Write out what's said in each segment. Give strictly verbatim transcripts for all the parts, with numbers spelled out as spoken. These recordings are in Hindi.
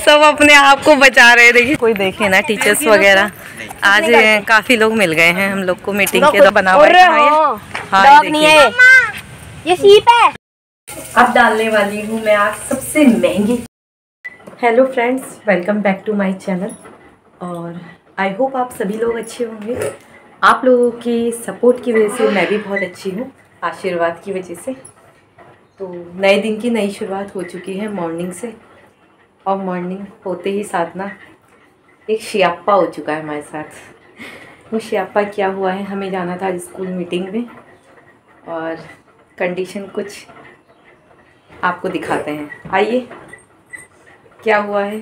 सब अपने आप को बचा रहे। देखिए कोई देखे ना, टीचर्स वगैरह आज काफी लोग मिल गए हैं हम लोग को मीटिंग के दौरान। बना हुआ है, नहीं है ये सीप है। अब डालने वाली हूँ मैं आज सबसे महंगी। Hello friends, welcome back to my channel. और आई होप आप सभी लोग अच्छे होंगे। आप लोगों की सपोर्ट की वजह से मैं भी बहुत अच्छी हूँ, आशीर्वाद की वजह से। तो नए दिन की नई शुरुआत हो चुकी है मॉर्निंग से। और मॉर्निंग होते ही साथ ना एक शियाप्पा हो चुका है हमारे साथ। वो शियाप्पा क्या हुआ है, हमें जाना था आज स्कूल मीटिंग में और कंडीशन कुछ आपको दिखाते हैं। आइए क्या हुआ है।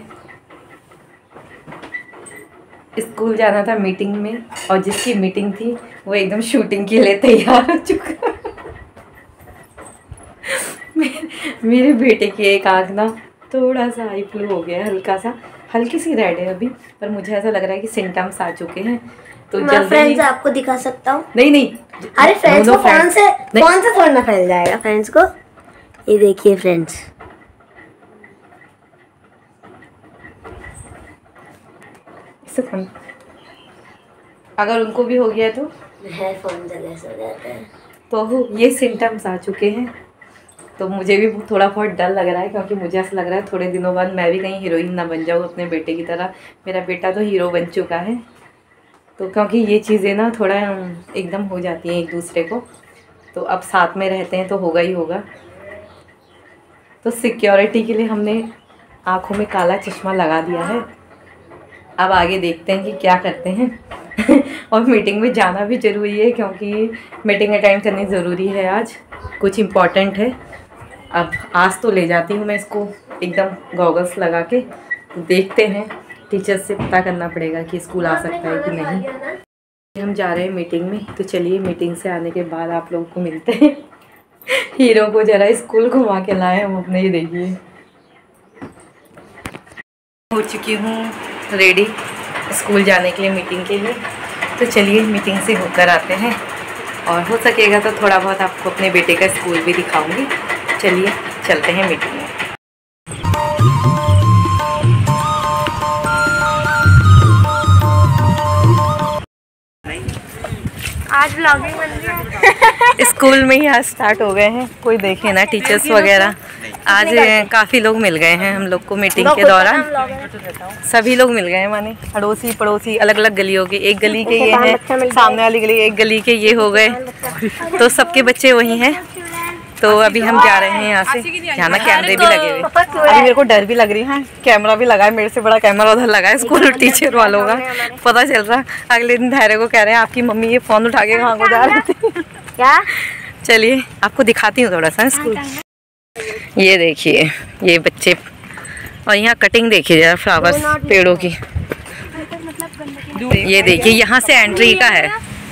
स्कूल जाना था मीटिंग में और जिसकी मीटिंग थी वो एकदम शूटिंग के लिए तैयार हो चुका। मेरे बेटे की एक आँख ना थोड़ा सा आई फ्लू हो गया है, हल्का सा, हल्की सी रेड है अभी, पर मुझे ऐसा लग रहा है कि सिम्टम्स आ चुके हैं। तो जल्दी फ्रेंड्स आपको दिखा सकता हूँ। नहीं नहीं, अरे फ्रेंड्स को फोन से फोन से थोड़ा ना फैल जाएगा फ्रेंड्स को। ये देखिए फ्रेंड्स, अगर उनको भी हो गया तो है फोन जगह से हो जाता है। तो ये सिम्टम्स आ चुके हैं। तो मुझे भी थोड़ा बहुत डर लग रहा है, क्योंकि मुझे ऐसा लग रहा है थोड़े दिनों बाद मैं भी कहीं हीरोइन ना बन जाऊँ अपने बेटे की तरह। मेरा बेटा तो हीरो बन चुका है। तो क्योंकि ये चीज़ें ना थोड़ा एकदम हो जाती हैं एक दूसरे को, तो अब साथ में रहते हैं तो होगा ही होगा। तो सिक्योरिटी के लिए हमने आँखों में काला चश्मा लगा दिया है। अब आगे देखते हैं कि क्या करते हैं। और मीटिंग में जाना भी ज़रूरी है, क्योंकि मीटिंग अटेंड करनी ज़रूरी है। आज कुछ इम्पॉर्टेंट है। अब आज तो ले जाती हूँ मैं इसको एकदम गॉगल्स लगा के। देखते हैं, टीचर से पता करना पड़ेगा कि स्कूल आ सकता है कि नहीं। हम जा रहे हैं मीटिंग में, तो चलिए मीटिंग से आने के बाद आप लोगों को मिलते हैं। हीरो को जरा स्कूल घुमा के लाए हम अपने। ही देखिए हो चुकी हूँ रेडी स्कूल जाने के लिए, मीटिंग के लिए। तो चलिए मीटिंग से होकर आते हैं, और हो सकेगा तो थोड़ा बहुत आपको अपने बेटे का स्कूल भी दिखाऊंगी। चलिए चलते हैं मीटिंग में। आज व्लॉगिंग बन रही है। स्कूल में ही आज स्टार्ट हो गए हैं। कोई देखे ना, टीचर्स वगैरह आज काफ़ी लोग मिल गए हैं हम लोग को मीटिंग के दौरान। सभी लोग मिल गए हैं, माने अड़ोसी पड़ोसी, अलग अलग गलियों के। एक गली के ये हैं, सामने वाली गली, एक गली के ये हो गए। तो सबके बच्चे वही हैं। तो अभी हम जा रहे हैं यहाँ से। यहाँ ना कैमरे भी लगे हुए, अभी मेरे को डर भी लग रही है। कैमरा भी लगा है, मेरे से बड़ा कैमरा उधर लगा है स्कूल टीचर वालों का। पता चल रहा, अगले दिन धैर्य को कह रहे हैं आपकी मम्मी ये फ़ोन उठा के कहाँ को जा रही थी। क्या? चलिए आपको दिखाती हूँ थोड़ा सा स्कूल। ये देखिए ये बच्चे, और यहाँ कटिंग देखिए जरा फ्लावर्स पेड़ों की। ये देखिए यहाँ से एंट्री का है।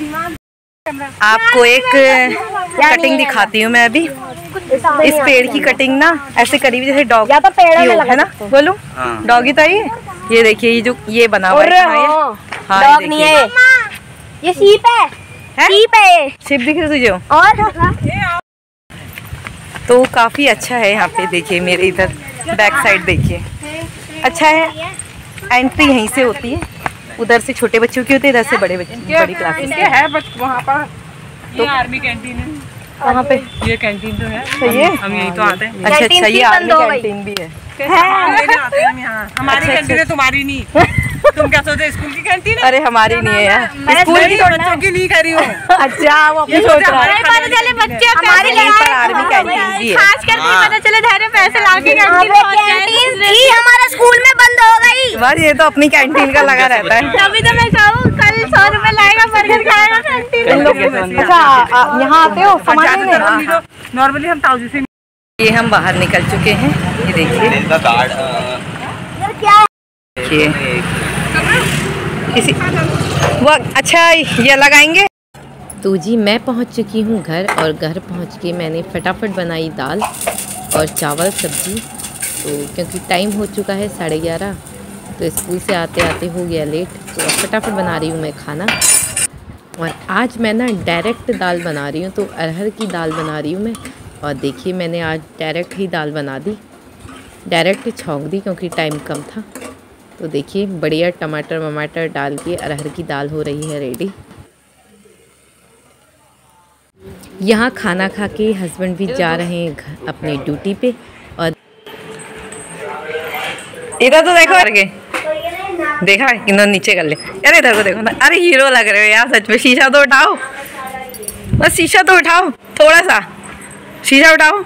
आपको एक कटिंग दिखाती हूँ मैं अभी। इस पेड़ की कटिंग ना ऐसे करीब जैसे डॉग की हो, है ना, बोलूं डॉगी था ये। ये देखिए ये जो ये बना हुआ है, हाँ डॉग नहीं है ये सीप है। सीप है, शिप दिख रही तुझे? और तो काफ़ी अच्छा है यहाँ पे। देखिए मेरे इधर बैक साइड देखिए, अच्छा है। एंट्री यहीं से होती है, उधर से छोटे बच्चों की होती है, इधर से बड़े बच्चे बड़ी क्लासेस के है। बस वहाँ पर तो आर्मी कैंटीन है। वहाँ पे ये कैंटीन तो है, सही है, हम यहीं तो आते हैं। अच्छा अच्छा, ये आर्मी कैंटीन भी है। हमारी कैंटीन है, तुम्हारी नहीं। तुम क्या सोचे स्कूल की कैंटीन है? अरे हमारी नहीं है यार, स्कूल की बच्चों की नहीं करी हो। अच्छा वो अपनी सोच रहा है। पता चले बच्चे हमारे यहीं पर आर्मी कैंटीन भी है। खास करके पता चले धैर्य पैसे लाके कैंटीन ही हमारा स्कूल में बंद हो गई। बस ये तो अपनी कैंटीन का लगा रहता है। तभी तो मैं कहूँ कल सौ रुपए लाएगा बर्गर खाएगा कैंटीन। अच्छा यहाँ आते हो सामान लेने? नॉर्मली हम ताऊ से। ये हम बाहर निकल चुके हैं। ये देखिए देखिए किसी वो अच्छा ये लगाएंगे। तो जी मैं पहुंच चुकी हूं घर, और घर पहुंच के मैंने फटाफट बनाई दाल और चावल सब्जी। तो क्योंकि टाइम हो चुका है साढ़े ग्यारह, तो स्कूल से आते आते हो गया लेट, तो अब फटाफट बना रही हूँ मैं खाना। और आज मैं ना डायरेक्ट दाल बना रही हूँ, तो अरहर की दाल बना रही हूँ मैं। और देखिए मैंने आज डायरेक्ट ही दाल बना दी। डायरेक्ट छौंक दी क्योंकि टाइम कम था। तो देखिए बढ़िया टमाटर वमाटर डाल के अरहर की दाल हो रही है रेडी। यहाँ खाना खा के हस्बैंड भी जा रहे हैं अपने ड्यूटी पे। और इधर तो देखो करके देखा किन्होंने नीचे कर ले। अरे इधर को देखो ना, अरे हीरो लग रहे हो यार सच में। शीशा तो उठाओ, बस शीशा तो उठाओ, थोड़ा सा शीशा उठाओ।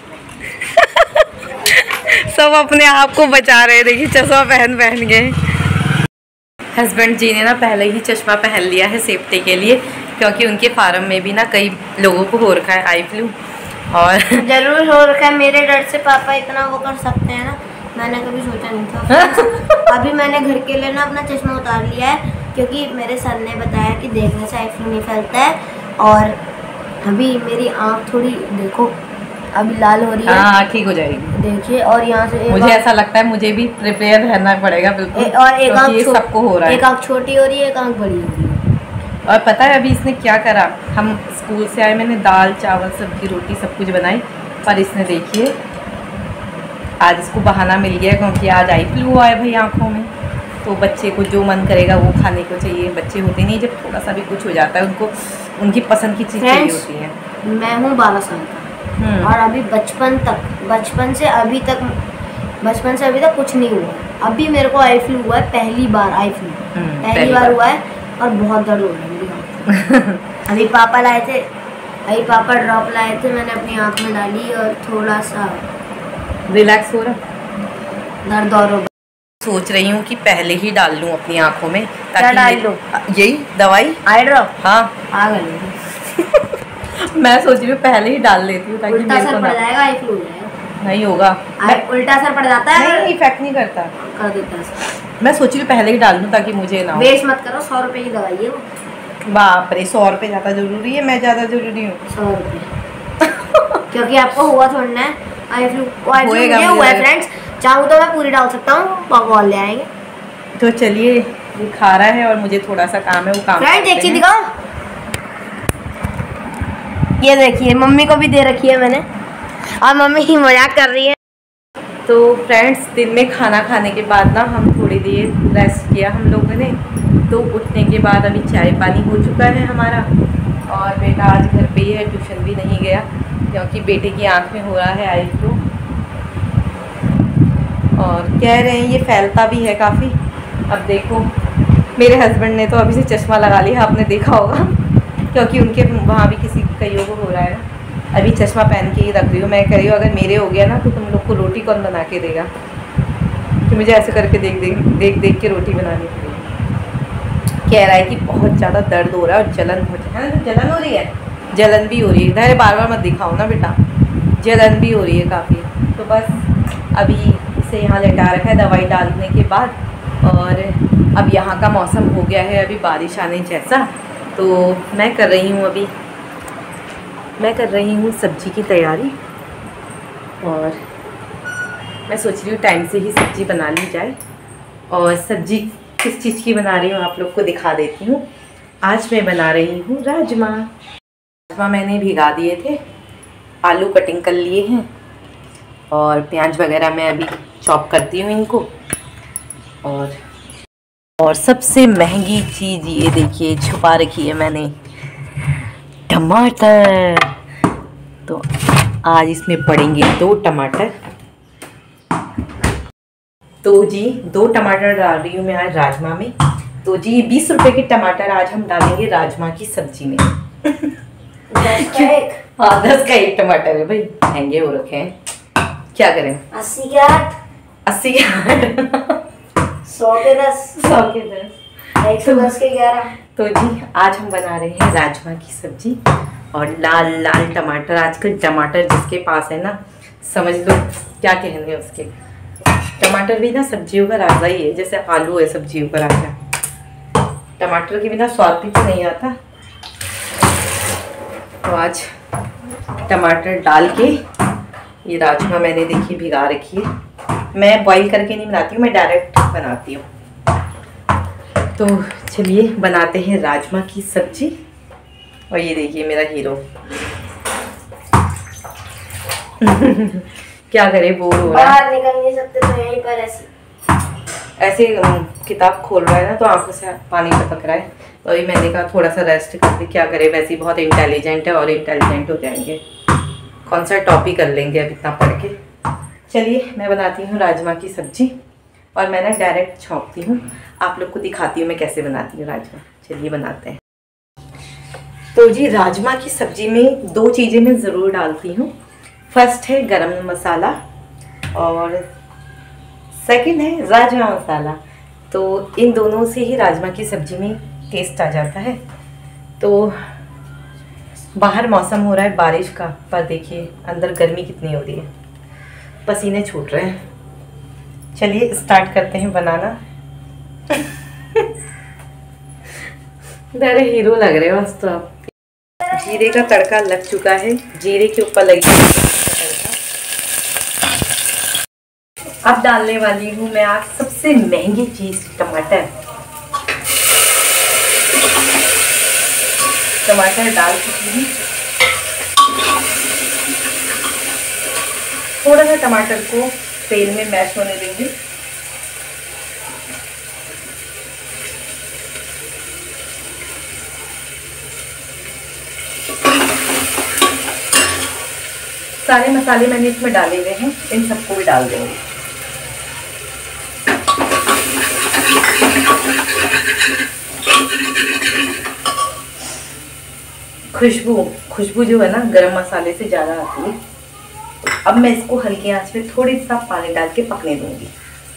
सब अपने आप को बचा रहे हैं। देखिए चश्मा पहन पहन के। हस्बैंड जी ने ना पहले ही चश्मा पहन लिया है सेफ्टी के लिए, क्योंकि उनके फार्म में भी ना कई लोगों को हो रखा है आई फ्लू। और जरूर हो रखा है। मेरे डर से पापा इतना वो कर सकते हैं ना, मैंने कभी सोचा नहीं था। अभी मैंने घर के लिए ना अपना चश्मा उतार लिया है, क्योंकि मेरे सर ने बताया कि देखने से आई फ्लू नहीं फैलता है। और अभी मेरी आँख थोड़ी देखो अभी लाल हो रही है। हाँ ठीक हो जाएगी देखिए। और यहाँ से मुझे ऐसा लगता है मुझे भी प्रिपेयर रहना पड़ेगा बिल्कुल। और एक आँख सबको हो रहा है, एक आँख छोटी हो रही है, एक आँख बड़ी हो रही है। और पता है अभी इसने क्या करा, हम स्कूल से आए, मैंने दाल चावल सब्जी रोटी सब कुछ बनाई, पर इसने देखिए आज इसको बहाना मिल गया क्योंकि आज आई फ्लू हुआ है भाई आँखों में। तो बच्चे को जो मन करेगा वो खाने को चाहिए। बच्चे होते नहीं जब थोड़ा सा भी कुछ हो जाता है उनको उनकी पसंद की चीज़ चाहिए होती है। मैं हूँ बारह साल का और अभी बचपन तक बचपन से अभी तक बचपन से अभी तक कुछ नहीं हुआ। अभी मेरे को आई फ्लू हुआ है, पहली बार आई फ्लू पहली बार हुआ है और बहुत दर्द हो रहा है। अभी पापा लाए थे अभी पापा ड्रॉप लाए थे, मैंने अपनी आँख में डाली और थोड़ा सा रिलैक्स हो रहा, दर्द और सोच रही हूँ कि पहले ही डाल लूँ अपनी आँखों में। क्या डाल लूँ? यही दवाई आई ड्रॉप। हाँ आ गई। मैं सोच रही हूँ पहले ही डाल लेती हूँ ताकि उल्टा असर पड़ जाएगा, आई फ्लू नहीं होगा। उल्टा असर पड़ जाता है, नहीं इफेक्ट नहीं करता, कर देता है। मैं सोच रही हूँ पहले ही डाल दूँ ताकि मुझे ना हो। वेस्ट मत करो, सौ रुपए की दवाई है वो। बाप रे, सौ रुपये ज़्यादा जरूरी है? मैं ज़्यादा जरूरी हूँ? सौ रुपये क्योंकि आपको हुआ थोड़ा है आई फ्लू। आई फ्लू मुझे हुआ है फ्रेंड्स, चाहूँ तो मैं पूरी डाल सकता हूँ, पापा ले आएंगे। तो चलिए, ये खा रहा है और मुझे थोड़ा सा काम है, वो काम फ्रेंड्स एक चीज दिखाओ, ये देखिए मम्मी को भी दे रखी है मैंने और मम्मी ही मजाक कर रही है। तो फ्रेंड्स दिन में खाना खाने के बाद ना हम थोड़ी देर रेस्ट किया हम लोगों ने। तो उठने के बाद अभी चाय पानी हो चुका है हमारा, और बेटा आज घर पे ही है, ट्यूशन भी नहीं गया क्योंकि बेटे की आंख में हो रहा है आई फ्लू। और कह रहे हैं ये फैलता भी है काफ़ी। अब देखो मेरे हस्बैंड ने तो अभी से चश्मा लगा लिया, आपने देखा होगा, क्योंकि उनके वहाँ भी किसी कईयों को हो रहा है। अभी चश्मा पहन के ही रख रही हूँ। मैं कह रही हूँ अगर मेरे हो गया ना तो तुम लोग को रोटी कौन बना के देगा, कि मुझे ऐसे करके देख देख देख देख के रोटी बनानी पड़ेगी। कह रहा है कि बहुत ज़्यादा दर्द हो रहा है और जलन हो रही है। जलन हो रही है, जलन भी हो रही है। इधर बार बार मत दिखाओ ना बेटा, जलन भी हो रही है काफ़ी। तो बस अभी इसे यहाँ लेटा रखा है दवाई डालने के बाद। और अब यहाँ का मौसम हो गया है अभी बारिश आने जैसा। तो मैं कर रही हूँ अभी मैं कर रही हूँ सब्जी की तैयारी, और मैं सोच रही हूँ टाइम से ही सब्जी बना ली जाए। और सब्जी किस चीज़ की बना रही हूँ आप लोग को दिखा देती हूँ। आज मैं बना रही हूँ राजमा। राजमा मैंने भिगा दिए थे, आलू कटिंग कर लिए हैं और प्याज वगैरह मैं अभी चॉप करती हूँ इनको। और और सबसे महंगी चीज़ ये देखिए छुपा रखी है मैंने, टमाटर। तो आज इसमें पड़ेंगे दो टमाटर। तो जी दो टमाटर डाल रही हूँ मैं आज राजमा में। तो जी बीस रुपए के टमाटर आज हम डालेंगे राजमा की सब्जी में। दस का एक हाँ दस का एक टमाटर है भाई, महंगे हो रखे हैं, क्या करें। अस्सी के आठ अस्सी के आठ सौ के दस सौ के दस एक सौ दस के ग्यारह। तो जी आज हम बना रहे हैं राजमा की सब्जी और लाल लाल टमाटर। आजकल टमाटर जिसके पास है ना समझ लो क्या कहेंगे उसके। टमाटर भी ना सब्जियों का राजा ही है, जैसे आलू है सब्जियों का राजा। टमाटर के बिना स्वाद भी तो नहीं आता। तो आज टमाटर डाल के ये राजमा मैंने देखिए भिगा रखी है। मैं बॉईल करके नहीं बनाती हूँ, मैं डायरेक्ट बनाती हूँ। तो चलिए बनाते हैं राजमा की सब्जी। और ये देखिए मेरा हीरो क्या करे, बोर हो रहा है, बाहर निकल नहीं सकते तो यहीं पर ऐसे ऐसे किताब खोल रहा है ना तो आंखों से पानी टपक रहा है। तो अभी मैंने कहा थोड़ा सा रेस्ट कर दे, क्या करे, वैसे ही बहुत इंटेलिजेंट है और इंटेलिजेंट हो जाएंगे, कौन सा टॉपिक कर लेंगे अब इतना पढ़ के। चलिए मैं बनाती हूँ राजमा की सब्जी, और मैं ना डायरेक्ट छौंकती हूँ, आप लोग को दिखाती हूँ मैं कैसे बनाती हूँ राजमा। चलिए बनाते हैं। तो जी राजमा की सब्जी में दो चीज़ें मैं ज़रूर डालती हूँ। फर्स्ट है गरम मसाला और सेकंड है राजमा मसाला। तो इन दोनों से ही राजमा की सब्जी में टेस्ट आ जाता है। तो बाहर मौसम हो रहा है बारिश का, पर देखिए अंदर गर्मी कितनी हो रही है, पसीने छूट रहे हैं। चलिए स्टार्ट करते हैं बनाना। मेरे हीरो लग रहे हो बस। तो आप जीरे का तड़का लग चुका है, जीरे के ऊपर लगी तड़का। अब डालने वाली हूँ मैं आज सबसे महंगी चीज, टमाटर। टमाटर डाल चुकी हूँ। थोड़ा सा टमाटर को तेल में मैश होने देंगे। सारे मसाले मैंने इसमें डाले हुए हैं, इन सबको भी डाल देंगे। खुशबू खुशबू जो है ना गरम मसाले से ज़्यादा आती है। अब मैं इसको हल्की आंच पे थोड़ी सा पानी डाल के पकने दूंगी।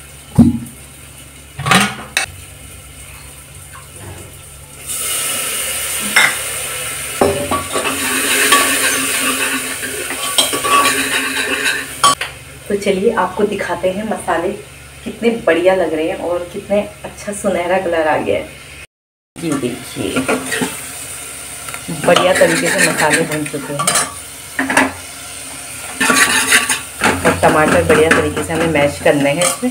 तो चलिए आपको दिखाते हैं मसाले कितने बढ़िया लग रहे हैं और कितने अच्छा सुनहरा कलर आ गया है। ये देखिए बढ़िया तरीके से मसाले बन चुके हैं और टमाटर बढ़िया तरीके से हमें मैश करने हैं इसमें।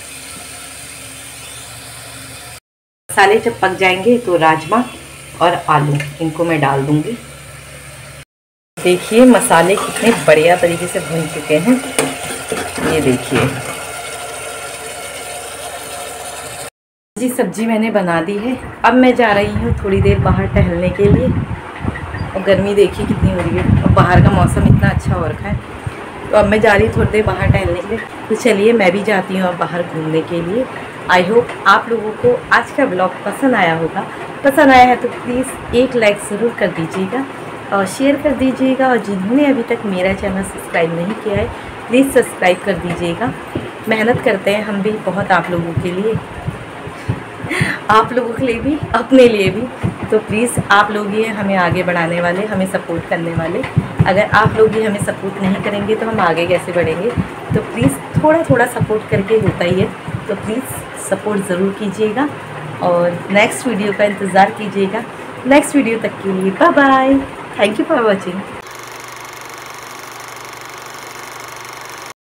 मसाले जब पक जाएंगे तो राजमा और आलू इनको मैं डाल दूंगी। देखिए मसाले कितने बढ़िया तरीके से भून चुके हैं, ये देखिए जी सब्जी मैंने बना दी है। अब मैं जा रही हूँ थोड़ी देर बाहर टहलने के लिए, और गर्मी देखिए कितनी हो रही है और बाहर का मौसम इतना अच्छा हो रखा है। तो अब मैं जा रही हूँ थोड़ी देर बाहर टहलने के लिए। तो चलिए मैं भी जाती हूँ अब बाहर घूमने के लिए। आई होप आप लोगों को आज का ब्लॉग पसंद आया होगा। पसंद आया है तो प्लीज़ एक लाइक ज़रूर कर दीजिएगा और शेयर कर दीजिएगा, और जिन्होंने अभी तक मेरा चैनल सब्सक्राइब नहीं किया है प्लीज़ सब्सक्राइब कर दीजिएगा। मेहनत करते हैं हम भी बहुत आप लोगों के लिए, आप लोगों के लिए भी, अपने लिए भी। तो प्लीज़ आप लोग ही हमें आगे बढ़ाने वाले, हमें सपोर्ट करने वाले। अगर आप लोग ही हमें सपोर्ट नहीं करेंगे तो हम आगे कैसे बढ़ेंगे। तो प्लीज़ थोड़ा थोड़ा सपोर्ट करके होता ही है, तो प्लीज़ सपोर्ट ज़रूर कीजिएगा और नेक्स्ट वीडियो का इंतज़ार कीजिएगा। नेक्स्ट वीडियो तक के लिए bye bye, thank you for watching.